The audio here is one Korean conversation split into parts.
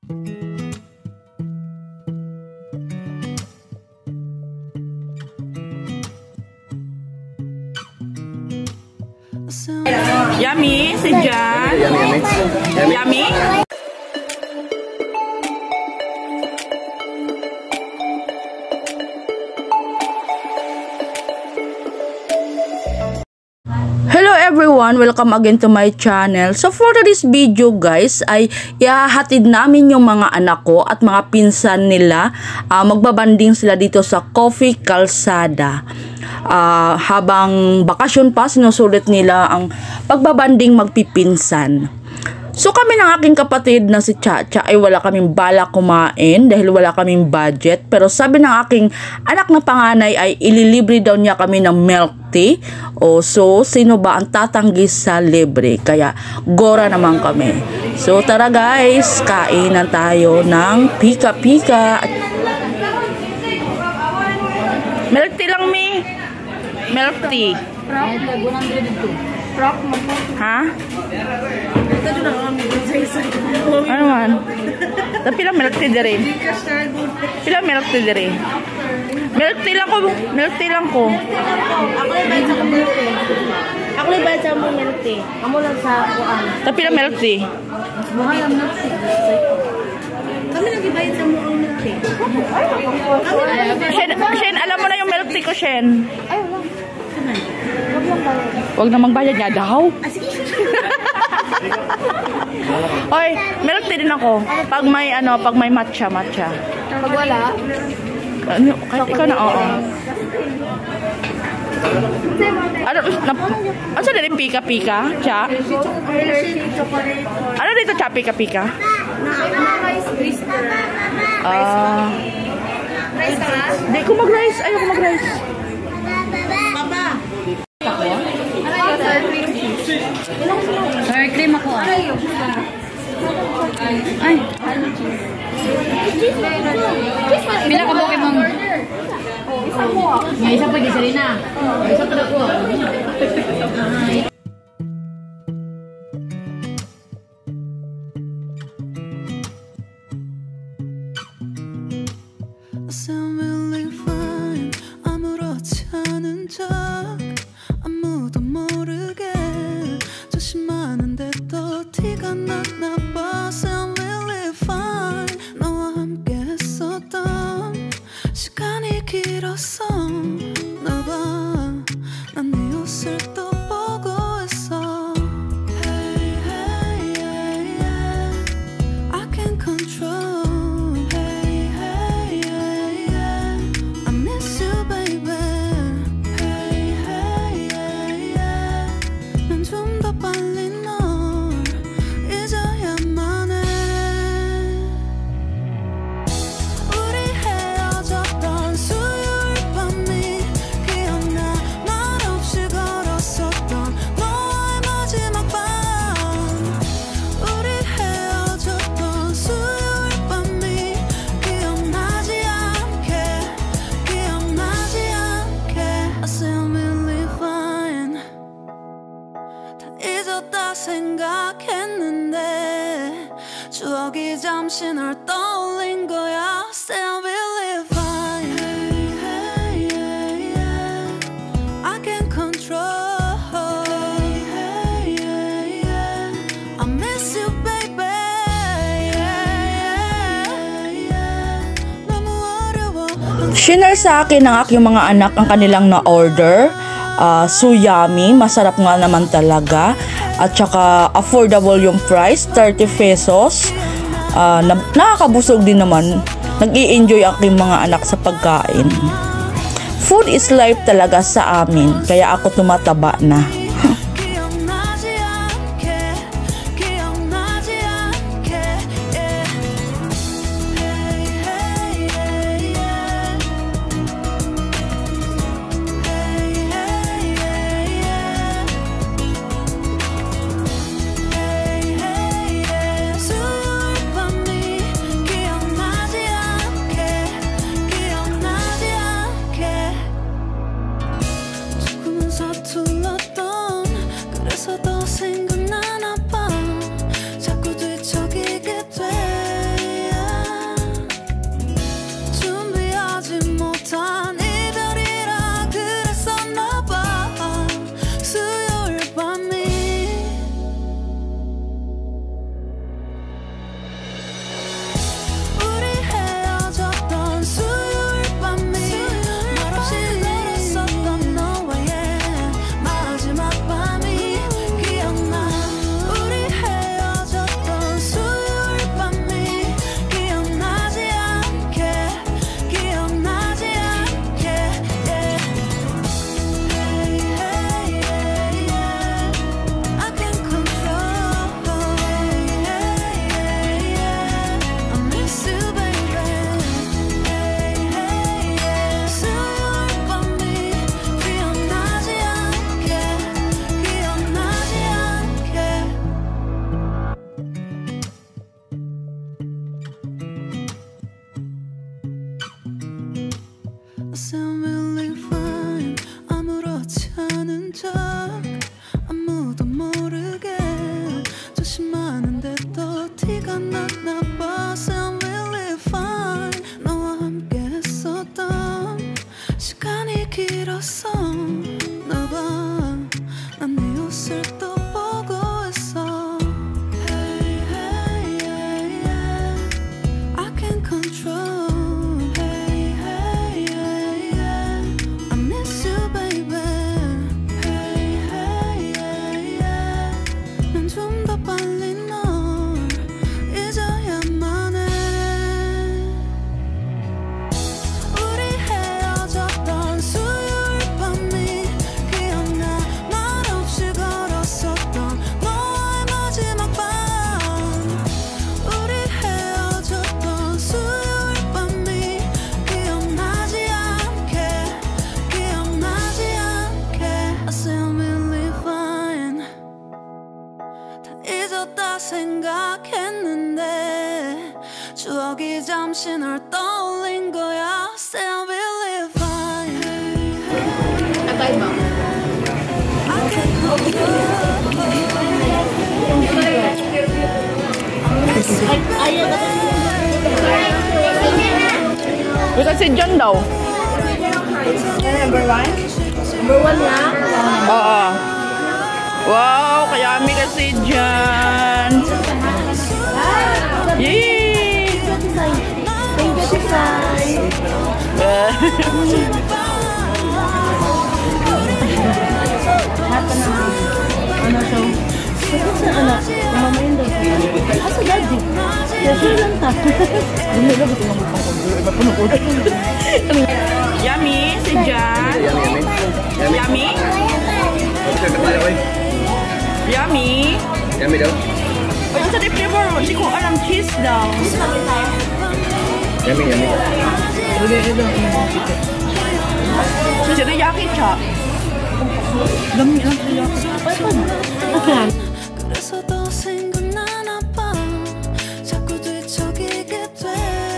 Yummy, si Jan. Yummy. Hello everyone, welcome again to my channel. So for this video guys ay ihahatid namin yung mga anak ko at mga pinsan nila. Magbabanding sila dito sa Coffee Calzada. Habang bakasyon pa, sinusulit nila ang pagbabanding magpipinsan. So kami ng aking kapatid na si Chacha ay wala kaming bala kumain dahil wala kaming budget. Pero sabi ng aking anak na panganay ay ililibre daw niya kami ng milk tea. So sino ba ang tatanggi sa libre? Kaya gora naman kami. So tara guys, kainan tayo ng pika-pika. Milk tea lang mi. Milk tea. Ha? Ano man? Tapi lang milk tea dire. Pila milk tea dire. Milk tea lang ko. Milk tea lang ko. Ako lang bayad sa mo milk tea. Amo lang sa kuan. Tapi lang milk tea. Mahal ang milk tea. Kami lang gibayad sa mo ang milk tea. Shen, alam mo na yung milk tea ko, Shen. Ay, wala. Huwag na magbayad niya daw. Oy, milk tea din ako. Pag may matcha. Pag wala, Ano, kahit ikaw na, oo. Ano sa dito, pika-pika? Cha? Ano dito, cha, pika-pika? rice ka? Di ko mag-rice. Ayaw ko mag-rice. Sour cream ako ah. Ay. Pila ka buki mong? May isa pa gisari na. Isa pa ako. I sound really fine. 아무렇지 않은 척 아무도 모르게 조심하는데 또 티가 났나 봐. Sound really fine. 너와 함께 했었던 시간이 길었어. 나봐 난 네 옷을 또 보고 있어. Hey, hey, yeah, yeah. I can't control. 생각했는데 추억이 잠시 널 떠올린 거야. Still believe fine. Hey, hey, yeah, yeah. I can't control. Hey, hey, yeah, yeah. I miss you, baby. Yeah, yeah, yeah. 너무 어려워. Shinare sa akin ng aking mga anak ang kanilang na-order. So yummy, masarap nga naman talaga. At saka affordable yung price, 30 pesos. Nakakabusog din naman. Nag-i-enjoy ang aking mga anak sa pagkain. Food is life talaga sa amin. Kaya ako tumataba na. 서툴렀던 봐. Sound really fine. 너와 함께 했었던 시간이 길었어. 나 봐. 난 네 옷을 또 보고 있어. Hey, hey, yeah, yeah. I can't control. Hey, hey, yeah, yeah. I miss you, baby. Hey, hey, yeah, yeah. 난 좀 더 빨리 널 잊어야만 해. 우리 헤어졌던 수요일 밤이 기억나. 말없이 걸었었던 너와의 마지막 밤. 우리 헤어졌던 수요일 밤이 기억나지 않게. I say I'm really fine. 다 잊었다 생각했는데 추억이 잠시 널 떠올린 거야. Say I'm really fine. Bisa si John daw. Number one na. Oo. Wow, kaya kami kasi John. Yay! Thank you, Tisay. Ano siya? Kasi sa anak, mamayin daw. Asa daddy? Kasi lang ta. Hindi lang ito naman pang Yummy, si John. Yummy? Yummy? Yummy daw. Ay, sa di flavor, hindi ko alam cheese daw. Yummy, yummy. So, siya yaki siya. Dami lang siya yaki. 그래서 더 생각나나 봐. 자꾸 뒤척이게 돼.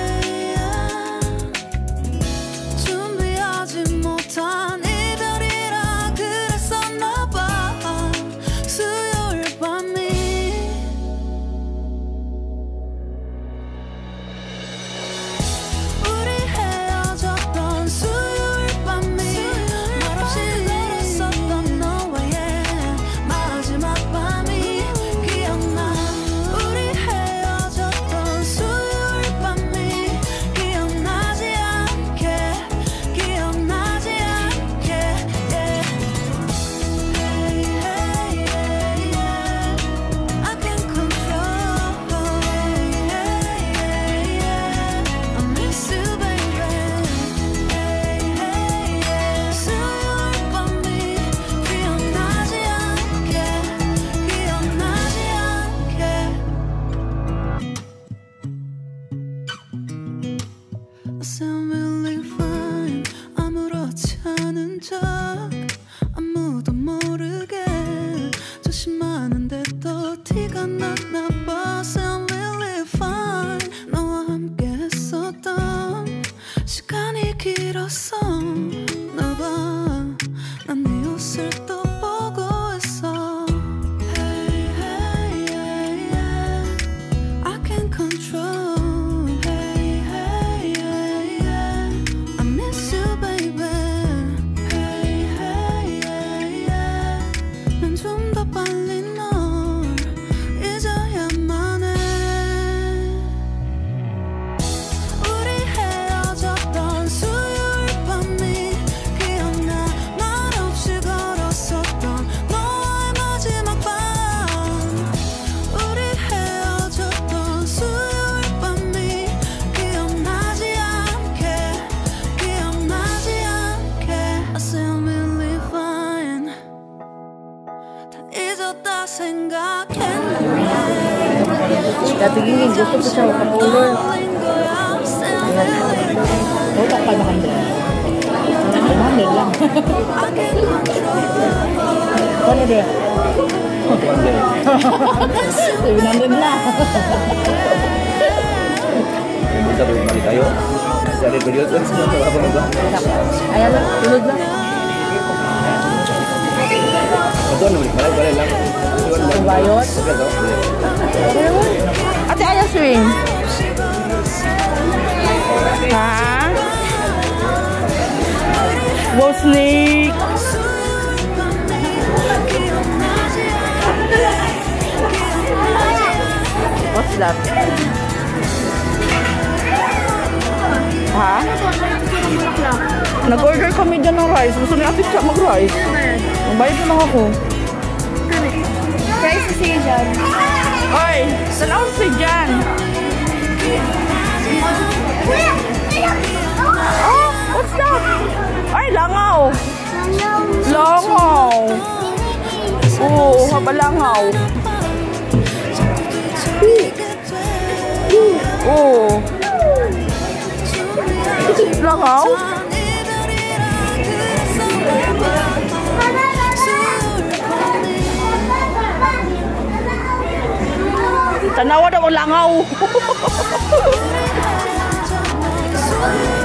준비하지 못한 이별이라 그랬었나 봐. 수요일 밤이 우리 헤어졌던 수요일 밤이 말없이 걸었었던 너와의 마지막 밤이 기억나. 우리 헤어졌던 수요일 밤이 기억나지 않게. Yeah. Hey, hey, yeah, yeah. I can't control. Hey, hey, yeah. I miss you, baby. Hey, hey, yeah. 수요일 밤이 기억나지 않게. I sound really fine. 아무렇지 않은 척 아무도 모르게 조심하는데 또 티가 났나 봐. Sound really fine. 너와 함께 했었던 시간이 길었어. 나 봐. 난 네 옷을 또 보고 있어. Hey, hey, yeah, yeah. I can't control. Hey, hey, yeah, yeah. I miss you, baby. Hey, hey, yeah, yeah. 난 좀 더 빨리 널 잊어야만 해. 우리 헤어졌던 수요일 밤이 기억나. 말없이 걸었었던 너와의 마지막 밤. 우리 헤어졌던 수요일 밤이 기억나지 않게. I say I'm really fine. 다 잊었다 생각했는데 Dati gini, gusto ko siya kapulol. 떠올린 거야. Say I'm really fine. Otak pa naman din. Naman lang. I can't control. Ano din? Sabi nandun na. Kita berbalik tayo. Dari video tu apa nak? Ayan lang, tulog na. Betul ni, balik lang. Bayot. Betul. Ate, ayos swing? Ha? Wow, snake! What's that? Ha? Nag-order kami dyan ng rice. Gusto ni Ate Cha mag-rice. Magbayad na lang ako. Price is Asian. Oy! Saan si Jan? Oh! What's that? Ay, langaw! Langaw! Oo, habalangaw. Oo. Langaw? Tanawa daw ang langaw.